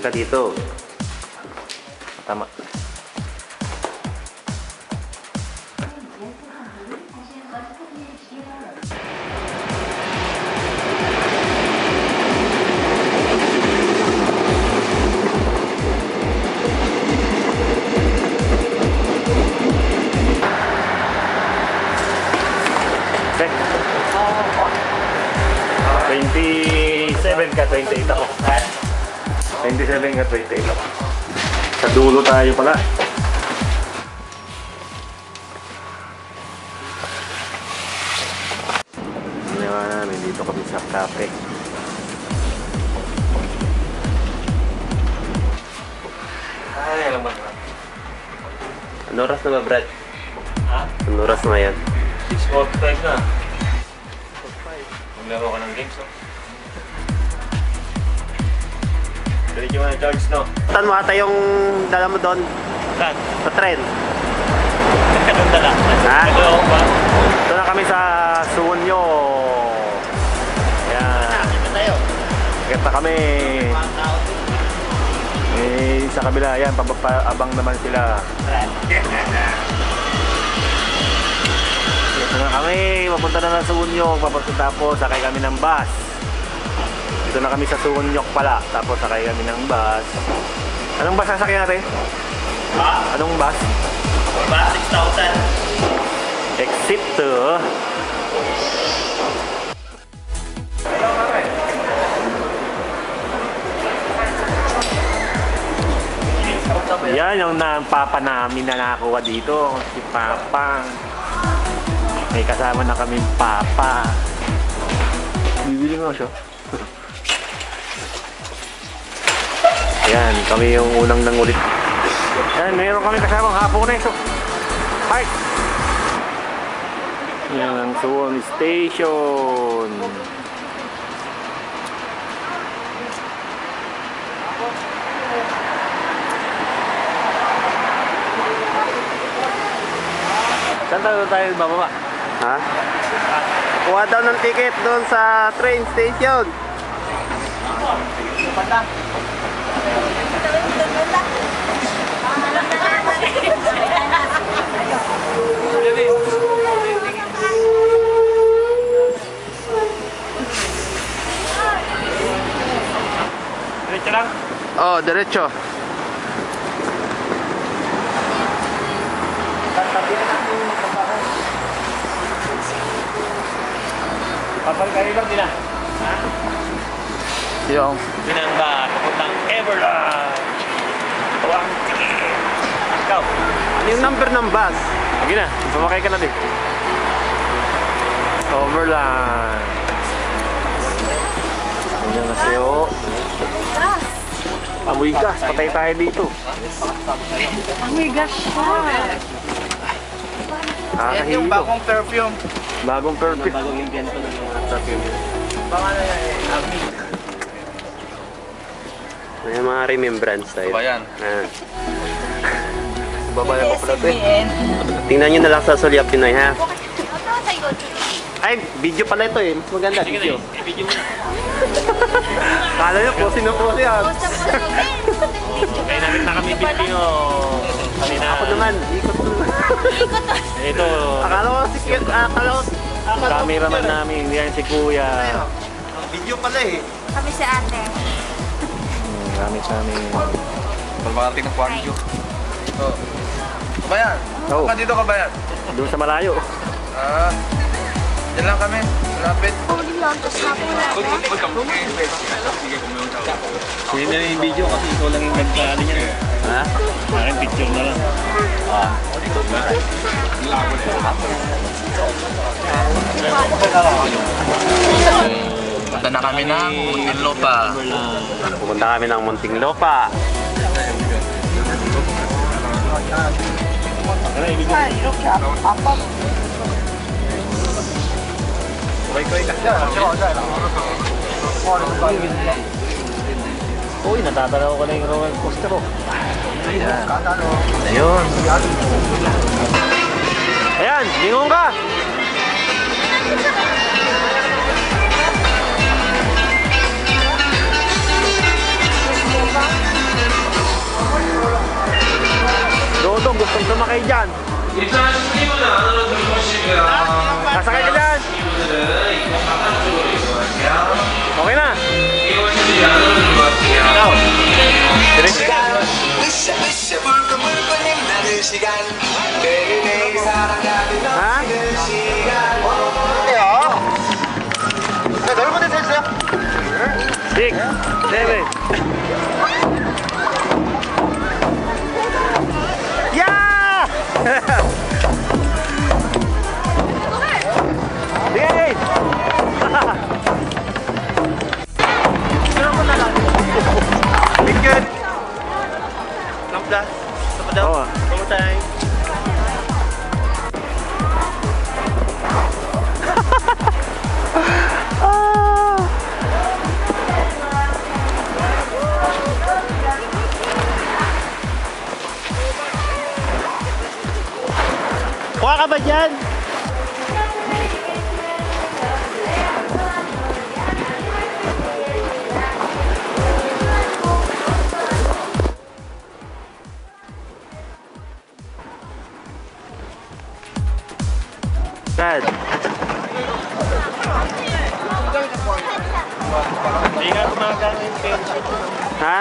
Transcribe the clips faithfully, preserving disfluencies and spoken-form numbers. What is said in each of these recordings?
Tingin ka dito. Tama. twenty-seven ka, twenty-eight ako. twenty-seven ka, twenty-eight ako. Sa dulo tayo pala. Ginawa namin, dito kami sa cafe. Ay, alam ba? Ano oras na ba, Brad? Ha? Ano oras na yan? six forty-five na. Maglaro ka ng games, no? Diretso mo na George, no? Saan mo ata yung dala mo doon? Saan? Sa tren? Anong dala? Ha? Nagawa ko ba? Ito na kami sa Suwonyo. Ayan. Nakita tayo. Kita kami. Eh, sa kabila, yan, abang naman sila. Ito na kami, papunta na ng Suwonyok, papunta tapos sakay kami ng bus. Dito na kami sa Suwonyok pala, tapos sakay kami ng bus. Anong bus sasakyan natin? Ha? Anong bus? Ba, six thousand. Exit to. Yan yung na papa namin na nakuha dito, si Papa. May kasama na kaming Papa. Bibili mo siya. Yan, kami yung unang nangulit. Yan, mayroon kami kasamang hapon na ito. Park! Yan ang Suwon Station. Saan tayo tayo bababa? Ha? Kuha daw ng ticket doon sa train station. Diretso lang? Oh, diretso. Papal kayo lang din, ah. Ha? Yung. Binangga, papuntang Everland. Tuwang ticket. Ikaw? Ano yung number ng bus? Sige na, pumakay ka na din. Overland. Ayan na siyo. Amoy gas, patay tayo dito. Amoy gas siya. Ayan yung bagong perfume. Bagong perfume. Bagong invento ng mga perfume. Pangalan niya eh, Ami. May mga remembrance tayo. Bayan. Ayan. Babayan pa pala ito eh. Tingnan nyo na lang sa Sulyap Pinoy ha. Ay, video pala ito eh. Mas maganda video. Video mo na. Kala nyo po, sino po siya? Kaya namin na kami Pilipino. Kami na. Ako naman, ikot naman. Ito. Akala ko si Kit, akala ko. Cameraman namin, yan si Kuya. Video pala eh. Kami si ate. Gamit sa amin. Pagmakating ng Kwangju. Oh. Kabayan. Oh. Saan dito kabayan? Doon sa malayo. Ah. Diyan lang kami. Malapit. Huli lang, tapos hapon natin. Hindi na yung video kasi ikaw lang yung nagkaano niya. Ha? Akin picture na lang. Ah. Punta na kami ng Muntinlupa. Pupunta kami ng Muntinlupa. Uy, natatanaw ko na yung roller coaster oh. Ayan. Ayun. Ayan, lingon ka! Sasakay dyan. 일단 스티브는 안으로 들어오시고요. Sasakay ka dyan. 스티브들은 이거 바깥 쪽으로 이동할게요. Okay na. 이용하시들이 안으로 들어갈게요. Ikaw. Diretso ka. 으쌰 으쌰 불끈불끈 힘나는 시간 매일매일 사랑하는 Ha? 넘치는 시간 네, 넓은 데서 해주세요. Six, seven. Yeah! Sige! Bigyan. Lamplas. Sama daw. Oo. Sama tayo. Kuha ka ba dyan? Brad. Hindi nga gumagana yung pension. Ha?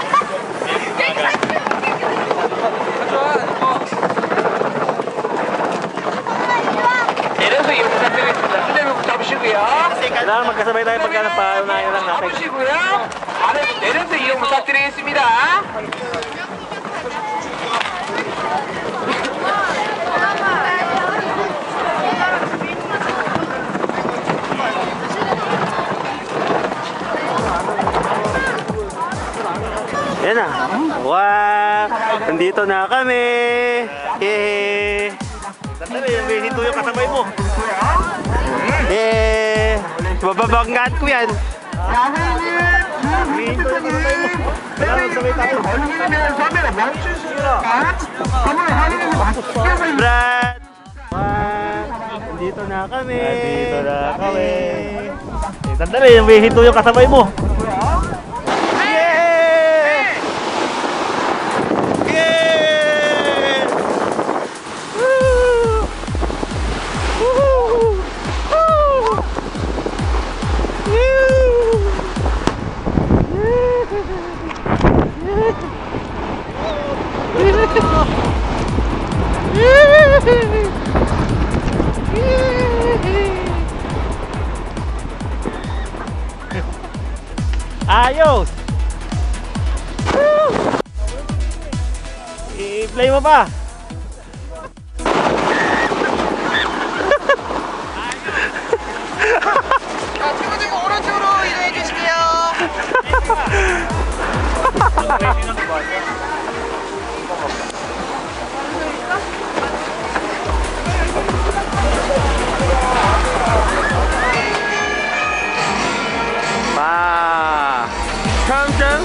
내려서 이용 부탁드리겠습니다. 휴대폰 잡으시고요. Kailangan magkasabay tayo pagka napaunayan lang natin. 잡으시고요. 아래로 내려서 이용 부탁드리겠습니다. Yan na. Wow! Nandito na kami. Yay! Sandali, may hinto yung kasabay mo. Yay! Mababanggaan ko yan. May hinto yung kasabay mo. Kailangan sabay tayo. Brad! Wow! Nandito na kami. Nandito na kami. Eh, sandali, may hinto yung kasabay mo. Yay! Yay! Woo! Woo! Woo! Ayos! I-play mo pa! 자, 친구들 오른쪽으로 이동해 주실게요. 와! 평점?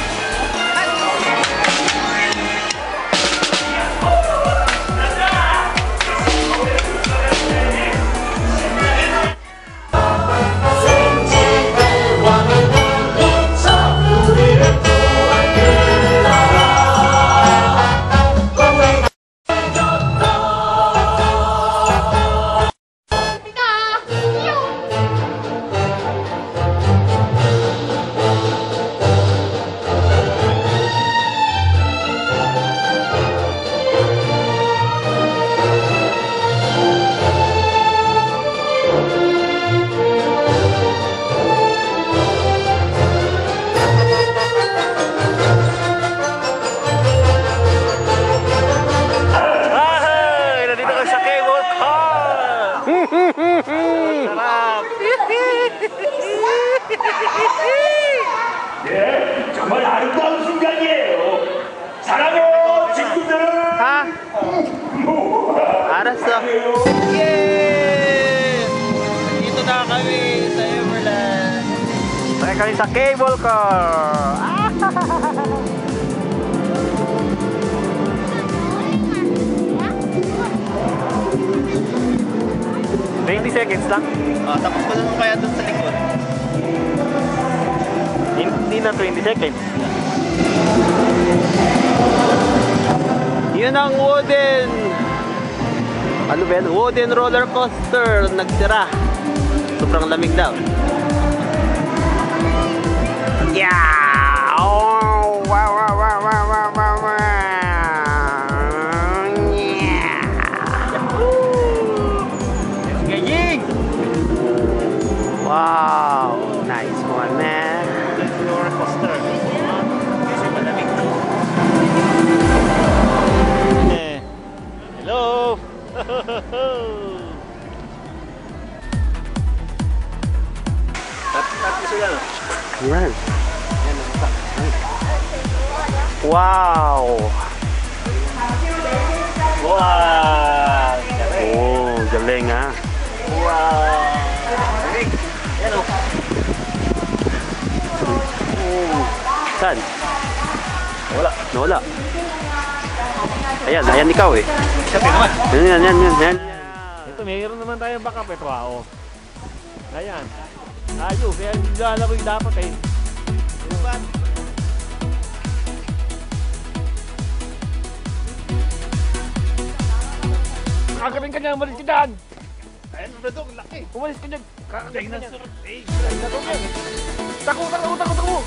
정말 아름다운 순간이에요. 사랑해요, 친구들. Ha? Aras어. Yay! Dito na kami sa Everland. Sakay kami sa cable car. twenty seconds lang. Ah, tapos pa naman kaya dun sa likod. Hindi na twenty seconds. Yun Yun ang wooden. Ano ba yan? Wooden roller coaster. Nagsira. Sobrang lamig daw. Yeah! Oh! Wow, wow, wow, wow, wow, wow, wow. Yeah! Gaying! Wow! Nice one, man. Roller coaster. Kasi malamig. Eh. Hello! Tatlo sila, no? Yan. Wow! Wow! Oh, galing ha. Wow! Yan, o. Saan? Wala. Nawala. Ayan, ayan ikaw eh. Sabi naman. Yan, yan, yan, yan, yan. Ito, mayroon naman tayong backup. Ito, ah, oh. Ayan. Ayos. Kaya lalaro yung dapat eh. Ano ba? Kagaling ka niya, umalis ka dyan! Ayan, Bradong, laki! Umalis ka dyan! Kagaling ka niya! Eh, Bradong yan! Tako, tako, tako, tako!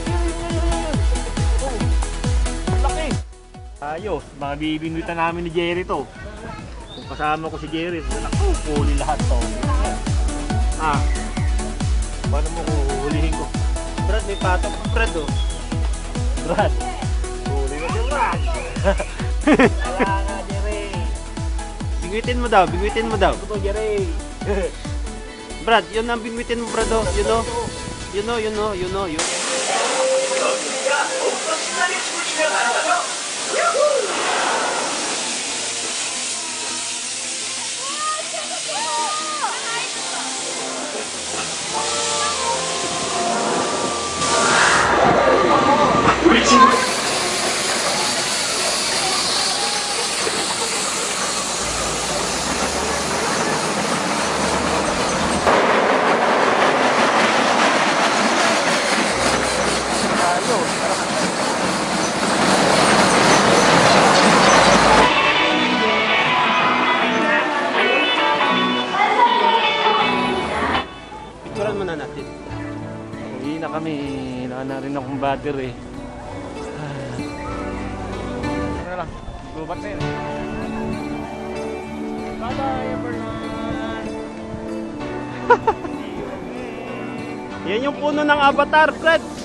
Oh, laki! Ayos, mga bibinutan namin ni Jerry to. Kung kasama ko si Jerry, naku, huli lahat to. Ah, paano mo huhulihin ko? Brad, may patok. Brad oh. Brad! Huli na si Brad! Wala nga, Jerry! Bingwitin mo daw, bingwitin mo daw. Ito, Jerry! Brad, yun ang bingwitin mo, Brad oh. Yun oh. Yun oh, yun oh, yun oh, yun. 우리 친구 Picturean muna natin. Uwi na kami. Wala na rin akong battery. Ano na lang? Gubat na yun. Bye-bye, Everland! Yan yung puno ng Avatar, Fred.